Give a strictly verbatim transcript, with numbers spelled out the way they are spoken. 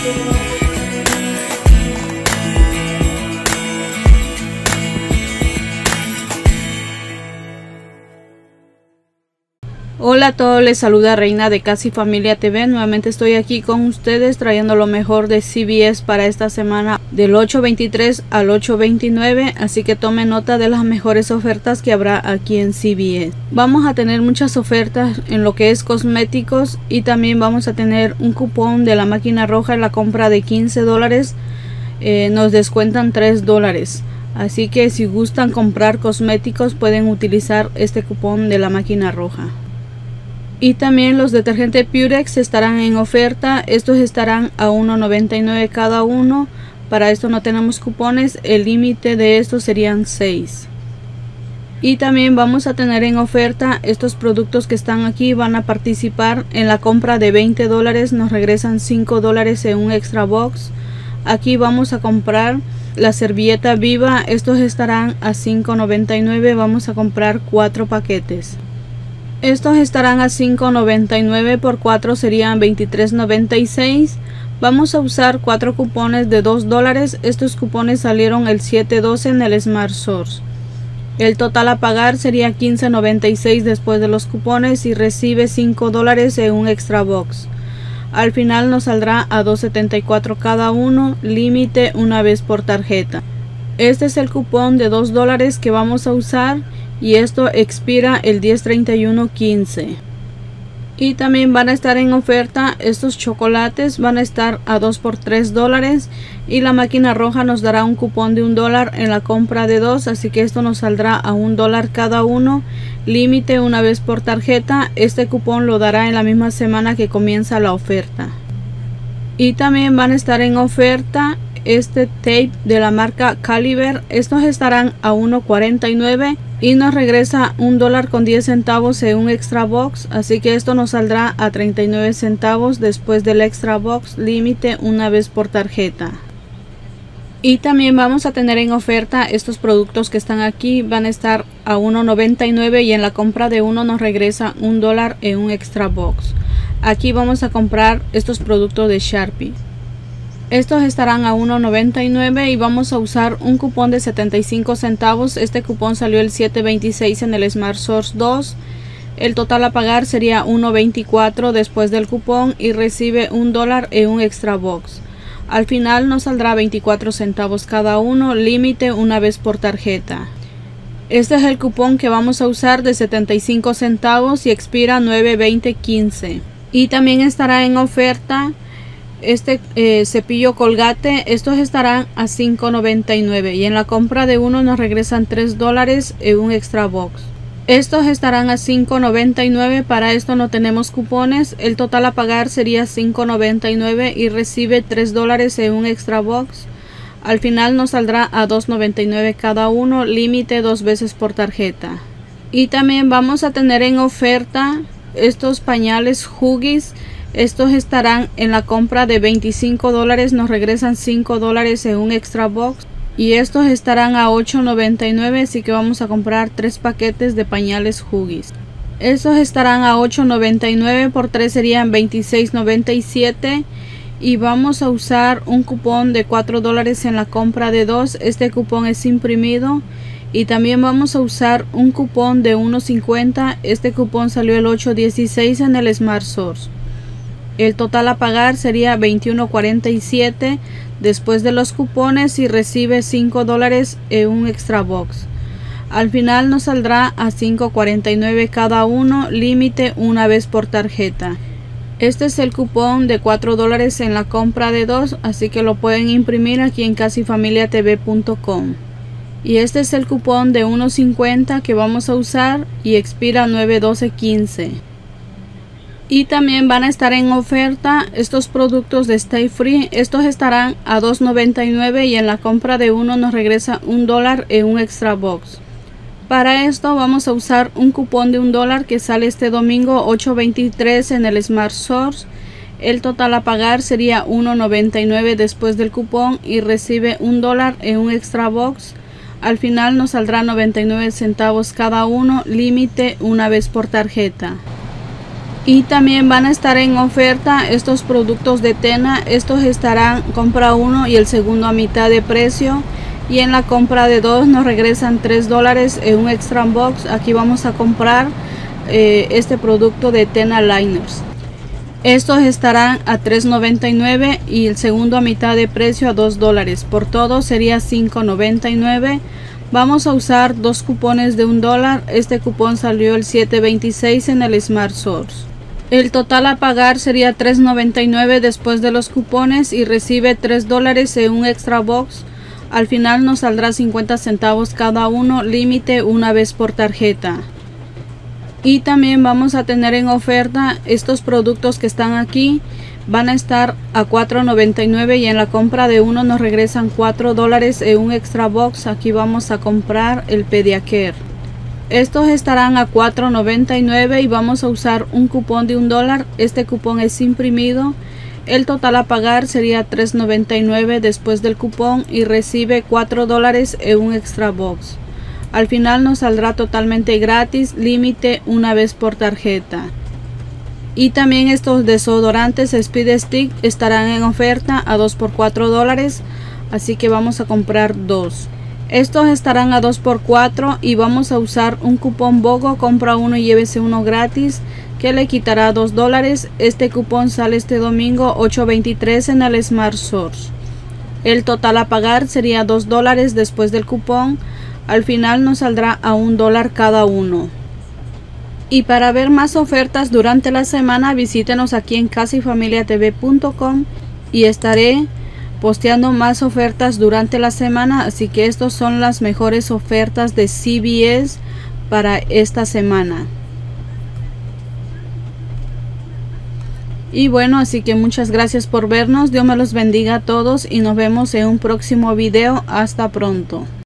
Hola a todos, les saluda Reina de Casi Familia T V. Nuevamente estoy aquí con ustedes trayendo lo mejor de C V S para esta semana del ocho veintitrés al ocho veintinueve, así que tomen nota de las mejores ofertas que habrá aquí en C V S. Vamos a tener muchas ofertas en lo que es cosméticos y también vamos a tener un cupón de la máquina roja en la compra de quince dólares. Eh, nos descuentan tres dólares. Así que si gustan comprar cosméticos pueden utilizar este cupón de la máquina roja. Y también los detergentes Purex estarán en oferta. Estos estarán a uno noventa y nueve cada uno. Para esto no tenemos cupones. El límite de estos serían seis. Y también vamos a tener en oferta estos productos que están aquí. Van a participar en la compra de veinte dólares. Nos regresan cinco dólares en un extra box. Aquí vamos a comprar la servilleta Viva. Estos estarán a cinco noventa y nueve. Vamos a comprar cuatro paquetes. Estos estarán a cinco noventa y nueve, por cuatro serían veintitrés noventa y seis. Vamos a usar cuatro cupones de dos dólares. Estos cupones salieron el siete doce en el Smart Source. El total a pagar sería quince noventa y seis después de los cupones y recibe cinco dólares en un extra box. Al final nos saldrá a dos setenta y cuatro cada uno, límite una vez por tarjeta. Este es el cupón de dos dólares que vamos a usar. Y esto expira el diez treinta y uno quince. Y también van a estar en oferta estos chocolates. Van a estar a dos por tres dólares. Y la máquina roja nos dará un cupón de un dólar en la compra de dos. Así que esto nos saldrá a un dólar cada uno. Límite una vez por tarjeta. Este cupón lo dará en la misma semana que comienza la oferta. Y también van a estar en oferta este tape de la marca Caliber. Estos estarán a uno cuarenta y nueve. Y nos regresa un dólar con diez centavos en un extra box, así que esto nos saldrá a treinta y nueve centavos después del extra box, límite una vez por tarjeta. Y también vamos a tener en oferta estos productos que están aquí. Van a estar a uno noventa y nueve y en la compra de uno nos regresa un dólar en un extra box. Aquí vamos a comprar estos productos de Sharpie. Estos estarán a uno noventa y nueve y vamos a usar un cupón de setenta y cinco centavos. Este cupón salió el siete veintiséis en el Smart Source dos. El total a pagar sería uno veinticuatro después del cupón y recibe un dólar en un extra box. Al final nos saldrá veinticuatro centavos cada uno, límite una vez por tarjeta. Este es el cupón que vamos a usar de setenta y cinco centavos y expira nueve veinte quince. Y también estará en oferta este eh, cepillo Colgate. Estos estarán a cinco noventa y nueve y en la compra de uno nos regresan tres dólares en un extra box. Estos estarán a cinco noventa y nueve. Para esto no tenemos cupones. El total a pagar sería cinco noventa y nueve y recibe tres dólares en un extra box. Al final nos saldrá a dos noventa y nueve cada uno, límite dos veces por tarjeta. Y también vamos a tener en oferta estos pañales Huggies. Estos estarán en la compra de veinticinco dólares, nos regresan cinco dólares en un extra box. Y estos estarán a ocho noventa y nueve, así que vamos a comprar tres paquetes de pañales Huggies. Estos estarán a ocho noventa y nueve, por tres serían veintiséis noventa y siete. Y vamos a usar un cupón de cuatro dólares en la compra de dos. Este cupón es imprimido. Y también vamos a usar un cupón de uno cincuenta. Este cupón salió el ocho dieciséis en el Smart Source. El total a pagar sería veintiuno cuarenta y siete después de los cupones y recibe cinco dólares en un extra box. Al final nos saldrá a cinco cuarenta y nueve cada uno, límite una vez por tarjeta. Este es el cupón de cuatro dólares en la compra de dos, así que lo pueden imprimir aquí en casi familia t v punto com. Y este es el cupón de uno cincuenta que vamos a usar y expira nueve doce quince. Y también van a estar en oferta estos productos de Stay Free. Estos estarán a dos noventa y nueve y en la compra de uno nos regresa un dólar en un extra box. Para esto vamos a usar un cupón de un dólar que sale este domingo ocho veintitrés en el Smart Source. El total a pagar sería uno noventa y nueve después del cupón y recibe un dólar en un extra box. Al final nos saldrá noventa y nueve centavos cada uno, límite una vez por tarjeta. Y también van a estar en oferta estos productos de Tena. Estos estarán compra uno y el segundo a mitad de precio. Y en la compra de dos nos regresan tres dólares en un extra box. Aquí vamos a comprar eh, este producto de Tena Liners. Estos estarán a tres noventa y nueve y el segundo a mitad de precio a dos dólares. Por todo sería cinco noventa y nueve. Vamos a usar dos cupones de un dólar. Este cupón salió el siete veintiséis en el Smart Source. El total a pagar sería tres noventa y nueve después de los cupones y recibe tres dólares en un extra box. Al final nos saldrá cincuenta centavos cada uno, límite una vez por tarjeta. Y también vamos a tener en oferta estos productos que están aquí. Van a estar a cuatro noventa y nueve y en la compra de uno nos regresan cuatro dólares en un extra box. Aquí vamos a comprar el Pediacare. Estos estarán a cuatro noventa y nueve y vamos a usar un cupón de un dólar. Este cupón es imprimido. El total a pagar sería tres noventa y nueve después del cupón y recibe cuatro dólares en un extra box. Al final nos saldrá totalmente gratis, límite una vez por tarjeta. Y también estos desodorantes Speed Stick estarán en oferta a dos por cuatro dólares, así que vamos a comprar dos. Estos estarán a dos por cuatro y vamos a usar un cupón BOGO, compra uno y llévese uno gratis, que le quitará dos dólares. Este cupón sale este domingo ocho veintitrés en el Smart Source. El total a pagar sería dos dólares después del cupón. Al final nos saldrá a un dólar cada uno. Y para ver más ofertas durante la semana, visítenos aquí en casi familia t v punto com y estaré posteando más ofertas durante la semana. Así que estas son las mejores ofertas de C V S para esta semana. Y bueno, así que muchas gracias por vernos. Dios me los bendiga a todos y nos vemos en un próximo video. Hasta pronto.